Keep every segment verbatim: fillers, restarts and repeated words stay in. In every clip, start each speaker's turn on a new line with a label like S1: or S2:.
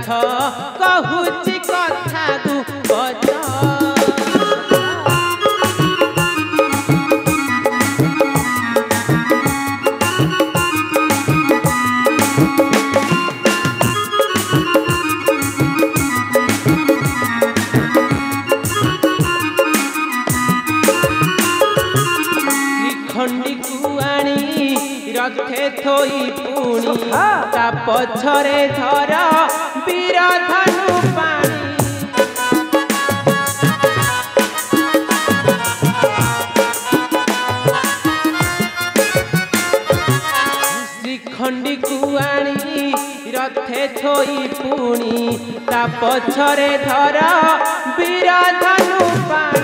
S1: पार्थ कहूची कथा गुपच रथे थोई पुणी ता पछरे धर वीर धनु पाणी श्रीखंडी कुआणी रथे थोई पुणी ता पछरे धर वीर धनु पाणी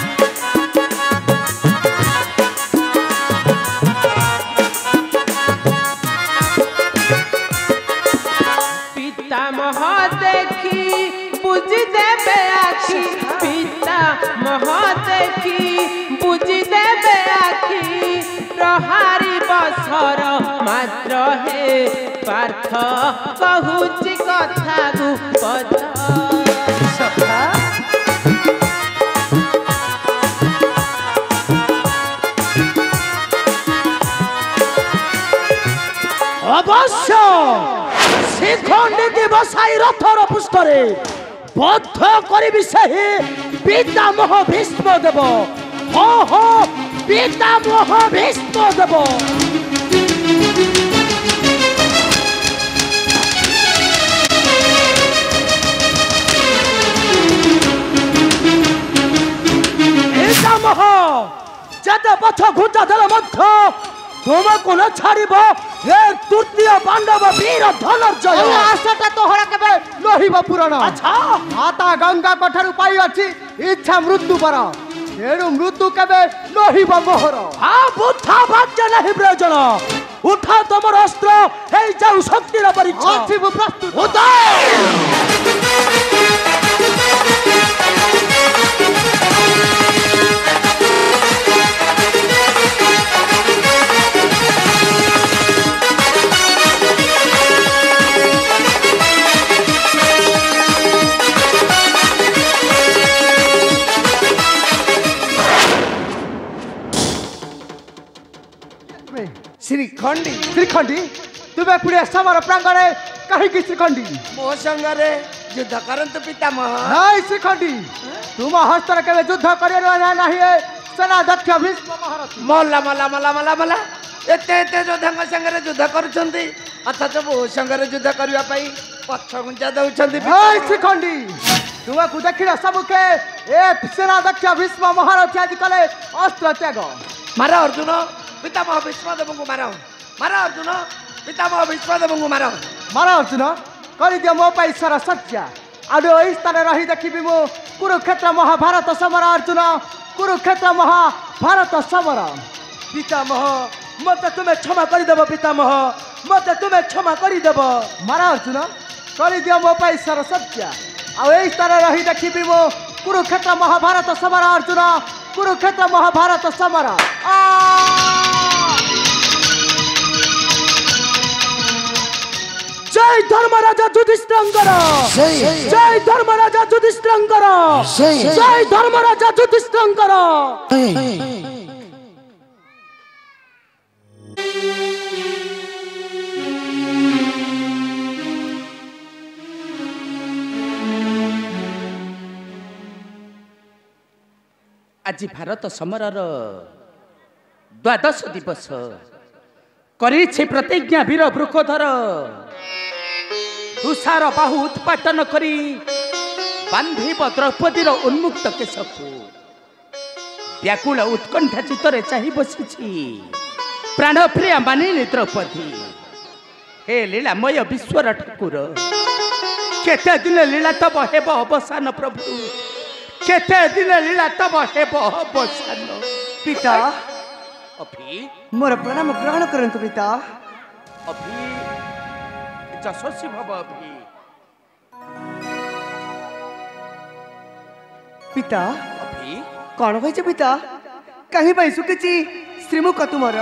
S1: पिता मह देखी बुझी देवे आखि प्रहारी बसर मात्र हे पार्थ कहूची कथा गुपच
S2: अवश्य श्रीखंडी दिवसाई रथर पुष्टरे बद्ध करी सही पितामह भीष्म देव हो हो पितामह भीष्म देव पितामह जते पथ घुंचा देले मध्य तुमको न छाड़ब एक तृतीय पांडव वीर धनंजय आशाटा तोहरा केबे लोहिब पुराण अच्छा माता गंगा कठारु पाई अछि इच्छा मृत्यु पर तेणु मृत्यु केबे लोहिब मोहर आ बुद्धा भाग्य नहीं प्रयोजन उठा तमर अस्त्र हे जाऊ शक्तिर परीक्षा अछि प्रस्तुत उदय श्रीखंडी श्रीखंडी तुम्हें पुणे समर प्रांगणे कहीं की श्रीखंडी
S3: मो संगरे युद्ध करंतु पितामह
S2: नहीं श्रीखंडी तुम हस्तर के युद्ध करियो नाही सेनाध्यक्ष भीष्म महारथी
S3: मल्ला मल्ला मल्ला मल्ला मल्ला एते एते योद्धाଙ୍କ संगरे युद्ध करूछंती अथच मो संगरे युद्ध करिया पई पछ गुंजा दउछंती
S2: नहीं श्रीखंडी तुम को देखिला सबके ए सेनाध्यक्ष भीष्म महारथी आज कले अस्त्र त्याग
S3: मारा अर्जुन पितामह भीष्मदेव को मारो मारा अर्जुन पितामह भीष्मदेव को मारो
S2: मारा अर्जुन कर दियो मो पाई सर सत्या आदो इस तरह रही देखिबी मो कुरुक्षेत्र महाभारत समर अर्जुन कुरुक्षेत्र महाभारत समर पितामह मत तुम्हें क्षमा कर देबो पितामह मत तुम्हें क्षमा कर देबो मारा अर्जुन कर दियो मो पाई सर सत्या आ इस तरह रही देखिबी मो कुरुक्षेत्र महाभारत समर अर्जुन कुरुक्षेत्र महाभारत समर जय धर्मराजा युधिष्ठिर जय धर्मराजा युधिष्ठिर जय धर्मराजा युधिष्ठिर
S1: आज भारत समरर द्वादश दिवस करिछि प्रतिज्ञा वीर वृकोधर तुषार बाहु उत्पाटन करी बांधिब द्रौपदीर उन्मुक्त केशकु व्याकुल उत्कंठा चित्तरे चाहि बसिछि प्राणप्रिया मानिनी द्रौपदी हे लीलामय विश्वर ठाकुर केते दिन लीला तब हेब अवसान प्रभु केते दिन लीला तब हेब अवसान
S2: पिता
S1: अभी
S2: मोर प्रणाम ग्रहण करंतु पिता
S1: अभी यशस्वी भव अभी
S2: पिता
S1: अभी
S2: कौन होइछ पिता कहीं भाई सुकिछि श्रीमुख तुमर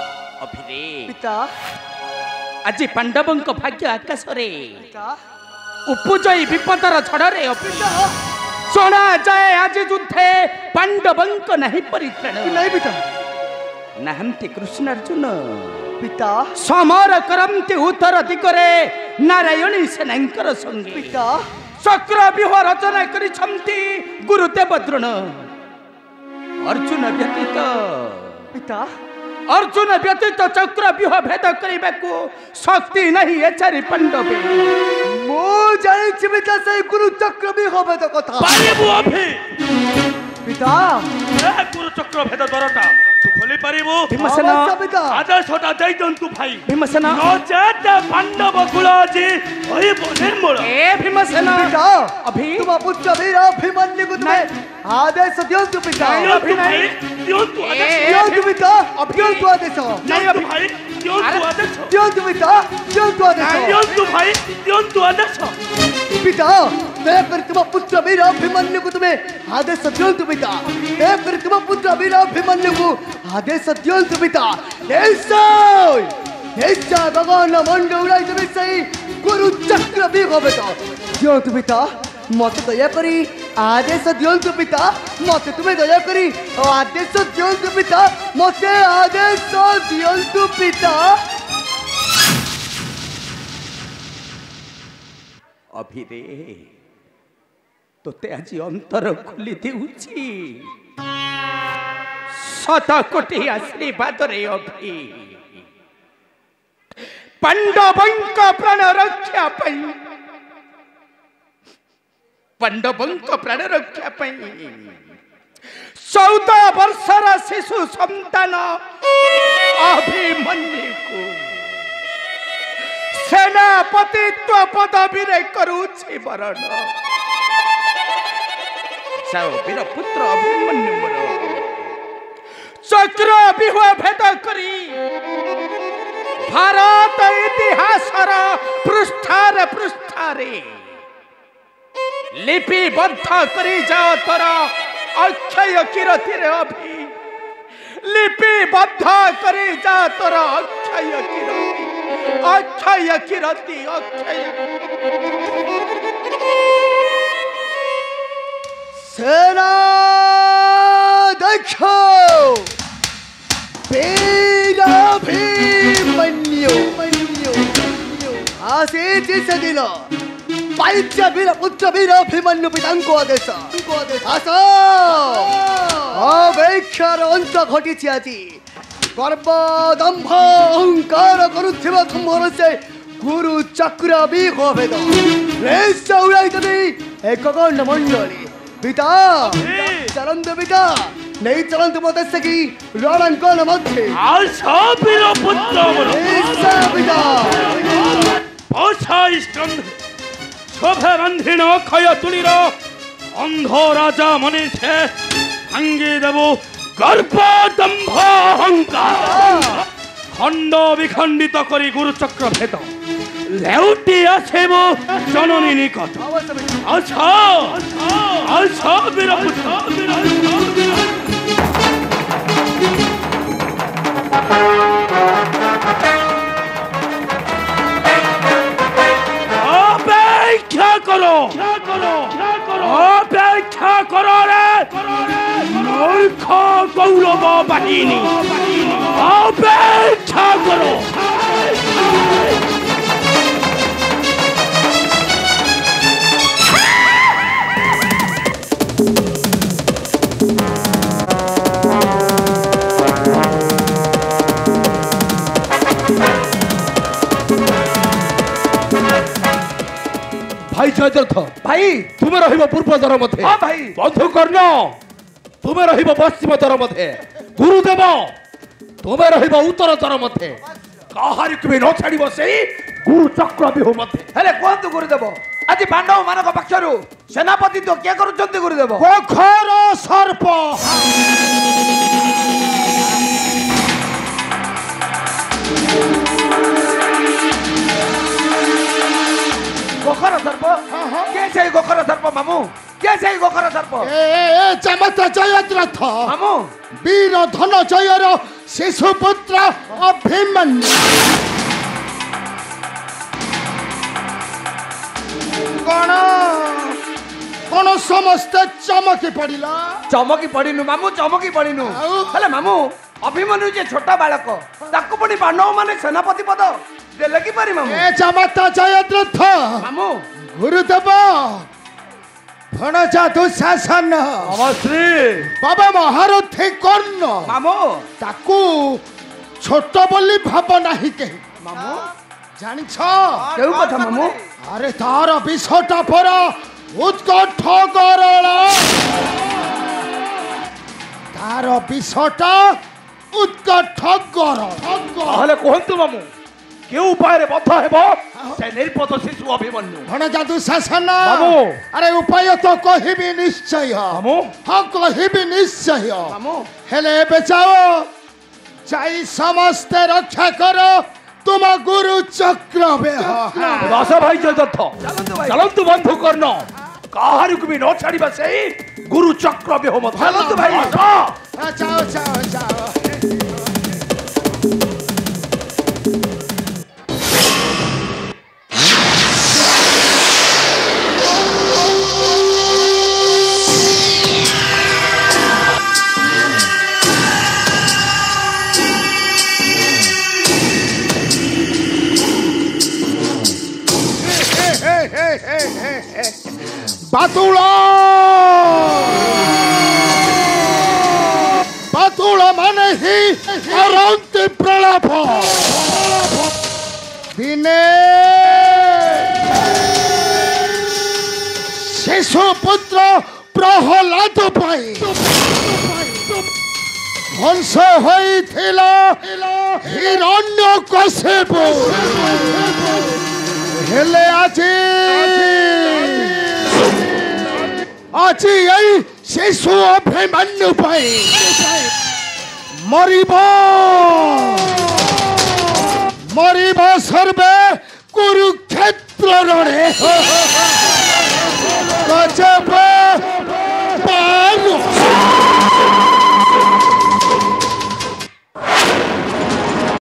S1: अभी रे
S2: पिता
S1: आज पांडवंक भाग्य आकाश रे
S2: पिता
S1: उपजयी विपदर झड़े अपिता शोना जाए आज युद्धे पांडवंक नहीं परित्राण
S2: नहीं पिता
S1: नाहंती कृष्ण अर्जुन
S2: पिता
S1: समर करमती उत्तर दिगरे नारायणी सेनांकर संगे
S2: पिता
S1: चक्र व्यूह रचना करिछंती गुरुदेव द्रोण अर्जुन व्यतीत
S2: पिता
S1: अर्जुन व्यतीत चक्र व्यूह भेद करने को शक्ति नहीं है चारि पांडव
S2: मो जानी पिता से गुरु चक्र व्यूह भेद कथा
S4: पारिबु अभि
S2: पिता
S4: ए गुरु चक्र भेद दरटा तू खोली पारिबु
S1: भीमसेन
S2: पिता
S4: आदेशटा देई दंतु भाई
S1: भीमसेन
S4: नचेत पांडव कुलाजी होइब निर्मूल
S1: ए भीमसेन
S2: पिता
S1: अभि
S2: तुम पुत्र वीर अभिमन्यु को तुम्हें आदेश दियंतु पिता
S4: दियंतु भाई दियंतु आदेश
S2: दियंतु पिता दियंतु आदेश
S4: दियंतु भाई दियंतु आदेश
S2: दियंतु पिता दियंतु आदेश
S4: दियंतु भाई दियंतु आदेश
S2: पिता दयाकर तुम पुत्र वीर अभिमन्यु को तुम्हें आदेश दियंतु पिता दयाकर तुम पुत्र वीर अभिमन्यु को आदेश दियंतु पिता ऐसा ऐसा भगवान मंड उड़ाई देवे सही गुरु चक्र व्यूह भेद दियंतु पिता मत दया करी आदेश दियंतु पिता मत तुम्हें दया करी आदेश दियंतु पिता मते आदेश दियंतु पिता
S1: अभिरे तोते आज अंतर खोली देउछि शत कोटि आशीर्वाद रे अभि पांडवंक प्राण रक्षा पई पांडवंक प्राण रक्षा पई चौदह वर्षर शिशु संतान अभिमन्यु को सेनापतित्व पदवी रे करूछि वरण जाओ वीर पुत्र अभिमन्यु मोर चक्र व्यूह भेद करी भारत इतिहासर पृष्ठार पृष्ठारे लिपिबद्ध करी जाओ तोर अक्षय कीर्ति रे अभि लिपिबद्ध करी जाओ तोर अक्षय कीर्ति अक्षय कीर्ति अक्षय
S2: सेना देखो वीर अभिमन्यु आसीत सदिन पाइच्य वीर पुत्र वीर अभिमन्यु पितांको आदेश आस अवेक्षार अंत घटी आज गर्व दंभ अहंकार करुथिबा तुम्हार से गुरु चक्र व्यूह भेद रेस उड़ाई देवी एक गण मंडली पिता चलंत पिता नहीं चलंत मत सकी रणंकन मध्य
S4: आशा वीर पुत्र मोर
S2: ऐसा पिता
S4: भाषा स्कंद शोभे बंधिन क्षय तुलिर अंध राजा मनीषे अंगे देव गर्भ दंभ अहंकार खंड विखंडित करी गुरु चक्र भेद लेउटी आसेब जननी निकट अच्छा अच्छा वीर पुत्र अपेक्षा करो अपेक्षा करो रे मूर्ख कौरव बाहिनी अपेक्षा करो
S3: भाई जयद्रथ भाई तुम्हें रहिब पूर्व द्वार मध्य
S1: हाँ भाई
S3: बंधु कर्ण तुम्हें रहिब पश्चिम द्वार मध्य गुरुदेव तुम्हें रहिब उत्तर द्वार मध्य कहारी तुम्हें न छाड़ब से गुरु चक्र व्यूह मध्य
S5: हेले कहतु गुरुदेव आज पांडव मान पक्षर सेनापति तो क्या कर गुरुदेव
S3: गोखर सर्प
S5: गोखर सर्प के से गोखर सर्प मामू के से गोखर सर्प
S3: ए ए चमत जयद्रथ
S5: मामू
S3: वीर धनजयर शिशुपुत्र अभिमन्यु
S2: कौन कौन समस्ते चमकी पड़िला
S5: चमकी पड़िनु मामू चमकी पड़िनु हेले मामू अभिमन्यु जे छोटा बालक ताकू पड़ी पांडव माने सेनापति पद देले कि पारी मामू
S2: ए जमाता जयद्रथ
S5: मामू
S2: गुरुदेव भणजा दुशासन
S3: अवश्री
S2: बाबा महारथी कर्ण
S5: मामू
S2: ताकू छोट बोली भाव नाही के
S5: मामू
S2: जानिछ
S5: केउ कथा मामू
S2: अरे तार विषटा पर उत्कट गरल तार विषटा उत्कट गरल
S3: आहले कहंतु मामू के उपाय रे बद्ध हेबो से निर्पद शिशु अभिमन्यु
S2: भणजा दुशासन
S3: मामू
S2: अरे उपाय तो कहिबी निश्चय
S3: मामू
S2: हाँ कहिबी निश्चय
S5: मामू
S2: हेले एबे जाओ जाई समस्ते रक्षा करो तुम गुरु चक्र
S3: दास भाई जयदत्त चलंतु बंधु कर्ण काहारी को भी न छाड़िबा सेई गुरु चक्र बेह मत
S2: चलंतु भाई
S3: जाओ
S2: जाओ जाओ जाओ बातुला बातुला माने ही अरंति प्रलाप दिने शिशु पुत्र प्रहलाद पाई हंस होइथिला हिरण्य कश्यप हेले आजी আজি এই শিশু অভিমন্যু পাই মরিব মরিব সর্বে কুরুক্ষেত্র রণে